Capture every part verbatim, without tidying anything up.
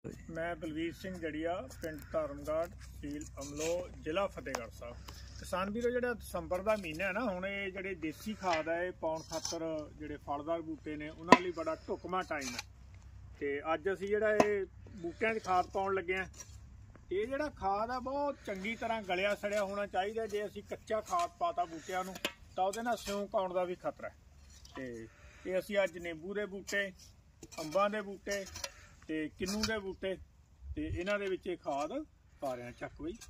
मैं बलवीर सिंह जड़िया पिंड धर्मगढ़ तहसील अमलो जिला फतेहगढ़ साहब। किसान वीरो जो दसंबर का महीना है ना, हुण ये जिहड़े देसी खाद है पाउण खातर जिहड़े फलदार बूटे ने उन्हां लई बड़ा ढुकवां टाइम है। तो अज असीं जिहड़ा ये बूटियां 'च खाद पाउण लगे हैं। ये जिहड़ा खाद है बहुत चंगी तरह गलिया सड़िया होना चाहिए। जे असीं कच्चा खाद पाता बूटियां नूं तां उहदे नाल सिਉਂਕ आउण दा भी खतरा है। तो ये असीं अज नींबू के बूटे, अंबां के बूटे ते किन्नू के बूटे ते इन्हां दे विच खाद पा रहे हैं। चक बई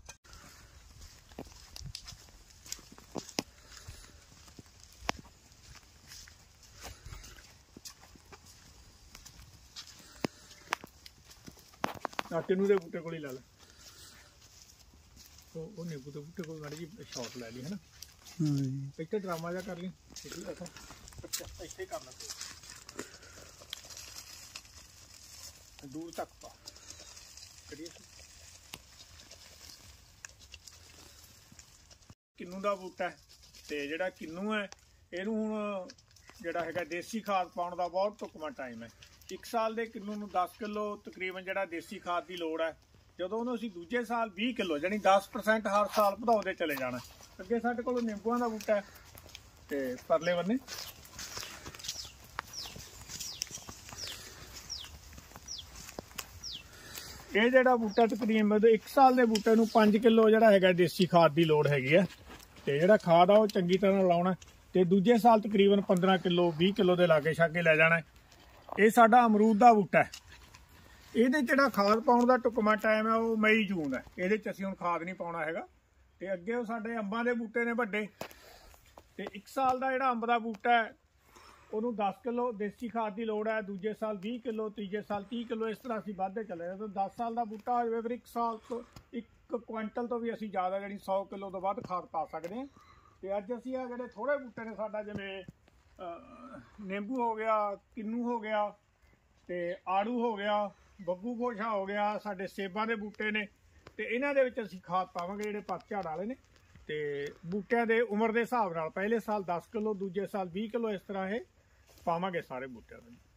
आ किन्नू के बूटे को ही ला ला, वो नींबू के बूटे को माड़ी जी शॉट लै ली है ना। इत्थे ड्रामा जा कर ली, इत्थे करना दूर तक पा किन्नू का बूटा है। तो जिहड़ा किन्नू है इहनूं हुण जिहड़ा हैगा देसी खाद पाउण दा बहुत ढुकवां टाइम है। एक साल के किन्नू नूं दस किलो तकरीबन जिहड़ा देसी खाद की लोड़ है, जदों उहनूं असीं दूजे साल बीस किलो यानी दस परसेंट हर साल वधाउंदे चले जाना। अगे साडे कोल नींबूआं दा बूटा है ते परले बन्ने ये जिहड़ा बूटा तकरीबन एक साल के बूटे नूं पाँच किलो जिहड़ा हैगा देसी खाद की लोड़ हैगी है। ते जिहड़ा खाद आ वो चंगी तरह लाउणा ते दूजे साल तकरीबन पंद्रह किलो बीस किलो के लागे छागे लै जाना। ये साडा अमरूद का बूटा है। ਇਹਦੇ ਜਿਹੜਾ ਖਾਦ ਪਾਉਣ ਦਾ ਟੁਕਮਾ ਟਾਈਮ ਹੈ ਉਹ ਮਈ ਜੂਨ ਹੈ। ਇਹਦੇ ਚ ਅਸੀਂ ਹੁਣ ਖਾਦ ਨਹੀਂ ਪਾਉਣਾ ਹੈਗਾ। ਤੇ ਅੱਗੇ ਉਹ ਸਾਡੇ ਅੰਬਾਂ ਦੇ ਬੂਟੇ ਨੇ ਵੱਡੇ, ਤੇ ਇੱਕ ਸਾਲ ਦਾ ਜਿਹੜਾ ਅੰਬ ਦਾ ਬੂਟਾ ਹੈ ਉਹਨੂੰ ਦਸ ਕਿਲੋ ਦੇਸੀ ਖਾਦ ਦੀ ਲੋੜ ਹੈ। ਦੂਜੇ ਸਾਲ ਵੀਹ ਕਿਲੋ, ਤੀਜੇ ਸਾਲ ਤੀਹ ਕਿਲੋ, ਇਸ ਤਰ੍ਹਾਂ ਅਸੀਂ ਵੱਧਦੇ ਚੱਲੇ ਜਾਂਦੇ। ਤਾਂ ਦਸ ਸਾਲ ਦਾ ਬੂਟਾ ਹੋ ਜਾਵੇ ਫਿਰ ਇੱਕ ਸਾਲ ਤੋਂ ਇੱਕ ਕੁਇੰਟਲ ਤੋਂ ਵੀ ਅਸੀਂ ਜ਼ਿਆਦਾ ਜਿਹੜੀ ਸੌ ਕਿਲੋ ਤੋਂ ਵੱਧ ਖਾਦ ਪਾ ਸਕਦੇ ਹਾਂ। ਤੇ ਅੱਜ ਅਸੀਂ ਆ ਜਿਹੜੇ ਥੋੜੇ ਬੂਟੇ ਨੇ ਸਾਡਾ ਜਿਵੇਂ ਨਿੰਬੂ ਹੋ ਗਿਆ, ਕਿੰਨੂ ਹੋ ਗਿਆ, ਤੇ ਆੜੂ ਹੋ ਗਿਆ, ਬੱਗੂ ਗੋਸ਼ਾ हो गया, साढ़े सेबां के बूटे ने। तो इन्हां दे विच असीं खाद पावांगे जिहड़े पतझड़ वाले ने। तो बूटियां दे उम्र के हिसाब नाल पहले साल दस किलो, दूजे साल बीस किलो, इस तरह ये पावांगे सारे बूटियां दे।